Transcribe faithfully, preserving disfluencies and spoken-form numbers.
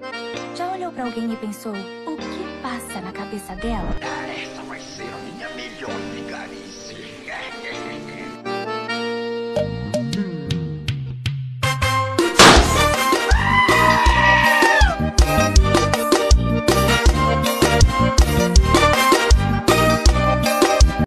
Já olhou pra alguém e pensou, o que passa na cabeça dela?